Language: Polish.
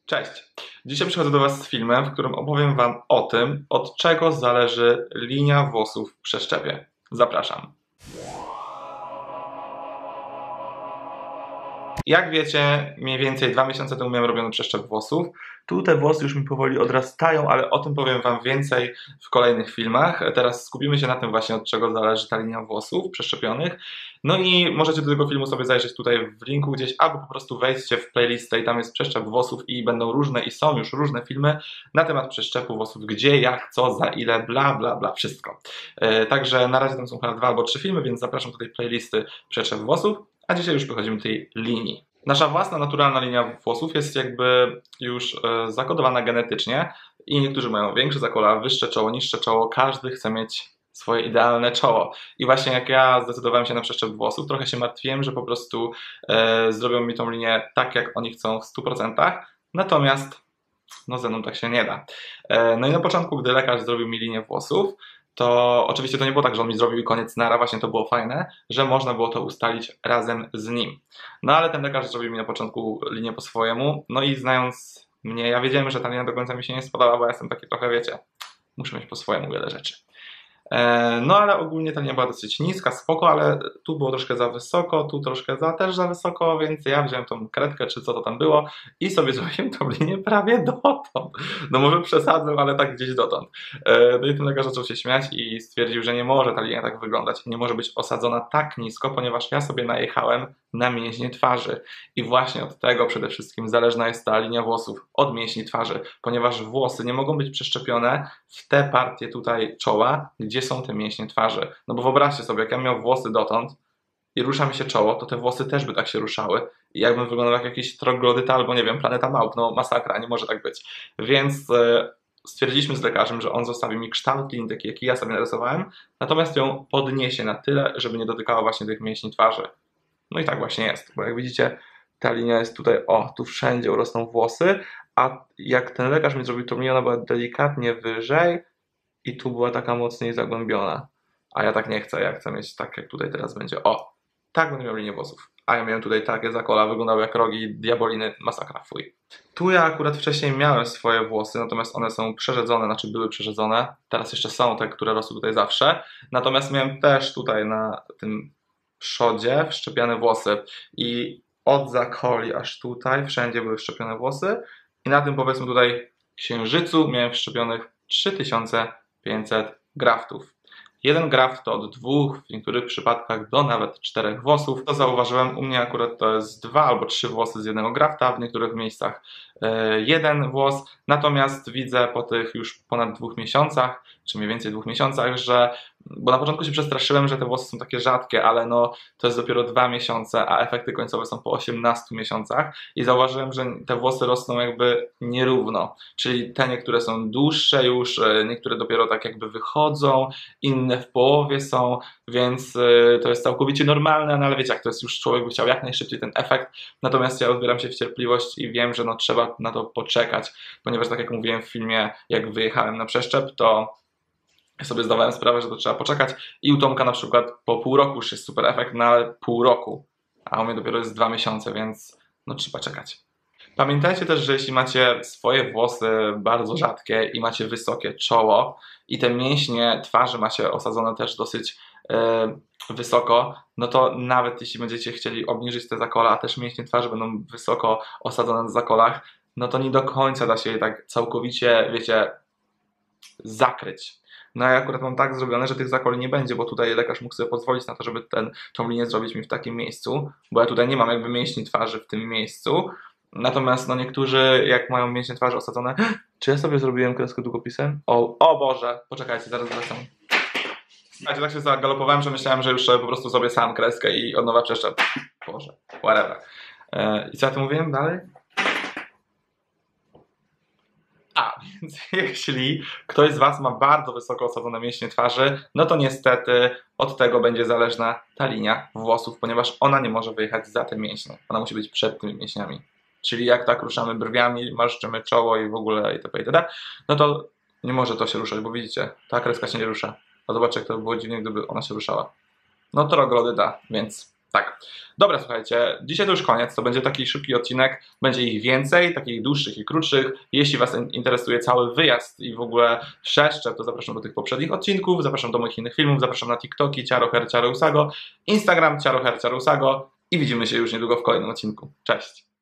Cześć! Dzisiaj przychodzę do Was z filmem, w którym opowiem Wam o tym, od czego zależy linia włosów w przeszczepie. Zapraszam. Jak wiecie, mniej więcej 2 miesiące temu miałem robiony przeszczep włosów. Tu te włosy już mi powoli odrastają, ale o tym powiem Wam więcej w kolejnych filmach. Teraz skupimy się na tym właśnie, od czego zależy ta linia włosów przeszczepionych. No i możecie do tego filmu sobie zajrzeć tutaj w linku gdzieś, albo po prostu wejdźcie w playlistę i tam jest przeszczep włosów i będą różne, i są już różne filmy na temat przeszczepu włosów, gdzie, jak, co, za ile, bla, bla, bla, wszystko. Także na razie tam są chyba 2 albo 3 filmy, więc zapraszam do tej playlisty przeszczep włosów. A dzisiaj już przechodzimy do tej linii. Nasza własna, naturalna linia włosów jest jakby już zakodowana genetycznie i niektórzy mają większe zakola, wyższe czoło, niższe czoło. Każdy chce mieć swoje idealne czoło. I właśnie jak ja zdecydowałem się na przeszczep włosów, trochę się martwiłem, że po prostu zrobią mi tą linię tak, jak oni chcą w 100%. Natomiast no ze mną tak się nie da. No i na początku, gdy lekarz zrobił mi linię włosów, to oczywiście to nie było tak, że on mi zrobił i koniec nara, właśnie to było fajne, że można było to ustalić razem z nim. No ale ten lekarz zrobił mi na początku linię po swojemu, no i znając mnie, ja wiedziałem, że ta linia do końca mi się nie spodobała, bo ja jestem taki trochę, wiecie, muszę mieć po swojemu wiele rzeczy. No ale ogólnie ta linia była dosyć niska, spoko, ale tu było troszkę za wysoko, tu troszkę też za wysoko, więc ja wziąłem tą kredkę, czy co to tam było i sobie zrobiłem tą linię prawie dotąd. No może przesadzę, ale tak gdzieś dotąd. No i ten lekarz zaczął się śmiać i stwierdził, że nie może ta linia tak wyglądać, nie może być osadzona tak nisko, ponieważ ja sobie najechałem na mięśnie twarzy. I właśnie od tego przede wszystkim zależna jest ta linia włosów, od mięśni twarzy, ponieważ włosy nie mogą być przeszczepione w te partie tutaj czoła, gdzie są te mięśnie twarzy. No bo wyobraźcie sobie, jak ja miał włosy dotąd i rusza mi się czoło, to te włosy też by tak się ruszały. I jakbym wyglądał jak jakiś troglodyta albo nie wiem, planeta małp, no masakra, nie może tak być. Więc stwierdziliśmy z lekarzem, że on zostawi mi kształt linii taki, jaki ja sobie narysowałem, natomiast ją podniesie na tyle, żeby nie dotykała właśnie tych mięśni twarzy. No i tak właśnie jest, bo jak widzicie, ta linia jest tutaj, o, tu wszędzie urosną włosy, a jak ten lekarz mi zrobił, to mnie ona była delikatnie wyżej i tu była taka mocniej zagłębiona. A ja tak nie chcę, ja chcę mieć tak, jak tutaj teraz będzie. O, tak będę miał linię włosów. A ja miałem tutaj takie zakola, wyglądały jak rogi diaboliny, masakra, fuj. Tu ja akurat wcześniej miałem swoje włosy, natomiast one są przerzedzone, znaczy były przerzedzone. Teraz jeszcze są te, które rosły tutaj zawsze. Natomiast miałem też tutaj na tym przodzie wszczepiane włosy i od zakoli aż tutaj wszędzie były wszczepione włosy i na tym, powiedzmy, tutaj księżycu miałem wszczepionych 3500 graftów. Jeden graft to od 2, w niektórych przypadkach do nawet 4 włosów. To zauważyłem, u mnie akurat to jest 2 albo 3 włosy z jednego grafta, w niektórych miejscach 1 włos. Natomiast widzę po tych już ponad 2 miesiącach, czy mniej więcej 2 miesiącach, że, bo na początku się przestraszyłem, że te włosy są takie rzadkie, ale no to jest dopiero 2 miesiące, a efekty końcowe są po 18 miesiącach i zauważyłem, że te włosy rosną jakby nierówno, czyli te niektóre są dłuższe już, niektóre dopiero tak jakby wychodzą, inne w połowie są, więc to jest całkowicie normalne, no ale wiecie, jak to jest, już człowiek by chciał jak najszybciej ten efekt, natomiast ja uzbieram się w cierpliwość i wiem, że no trzeba na to poczekać, ponieważ tak jak mówiłem w filmie, jak wyjechałem na przeszczep, to ja sobie zdawałem sprawę, że to trzeba poczekać i u Tomka na przykład po pół roku już jest super efekt, na pół roku, a u mnie dopiero jest 2 miesiące, więc no trzeba czekać. Pamiętajcie też, że jeśli macie swoje włosy bardzo rzadkie i macie wysokie czoło i te mięśnie twarzy macie osadzone też dosyć wysoko, no to nawet jeśli będziecie chcieli obniżyć te zakola, a też mięśnie twarzy będą wysoko osadzone na zakolach, no to nie do końca da się je tak całkowicie, wiecie, zakryć. No ja akurat mam tak zrobione, że tych zakoli nie będzie, bo tutaj lekarz mógł sobie pozwolić na to, żeby tą linię zrobić mi w takim miejscu, bo ja tutaj nie mam jakby mięśni twarzy w tym miejscu. Natomiast no niektórzy, jak mają mięśnie twarzy osadzone, czy ja sobie zrobiłem kreskę długopisem? O Boże, poczekajcie, zaraz wracam. Słuchajcie, tak się zagalopowałem, że myślałem, że już po prostu zrobię sam kreskę i od nowa przeszczep. Boże, whatever. I co ja tu mówiłem dalej? Więc jeśli ktoś z Was ma bardzo wysoko osadzone mięśnie twarzy, no to niestety od tego będzie zależna ta linia włosów, ponieważ ona nie może wyjechać za te mięśnie. Ona musi być przed tymi mięśniami. Czyli jak tak ruszamy brwiami, marszczymy czoło i w ogóle itp., itd., no to nie może to się ruszać, bo widzicie, ta kreska się nie rusza. A zobaczcie, jak to by było dziwnie, gdyby ona się ruszała. No to troglodyta, więc Tak. Dobra, słuchajcie, dzisiaj to już koniec, to będzie taki szybki odcinek, będzie ich więcej, takich dłuższych i krótszych. Jeśli Was interesuje cały wyjazd i w ogóle przeszczep, to zapraszam do tych poprzednich odcinków, zapraszam do moich innych filmów, zapraszam na TikToki Ciaroher Ciarousago, Instagram Ciaroher Ciarousago i widzimy się już niedługo w kolejnym odcinku. Cześć!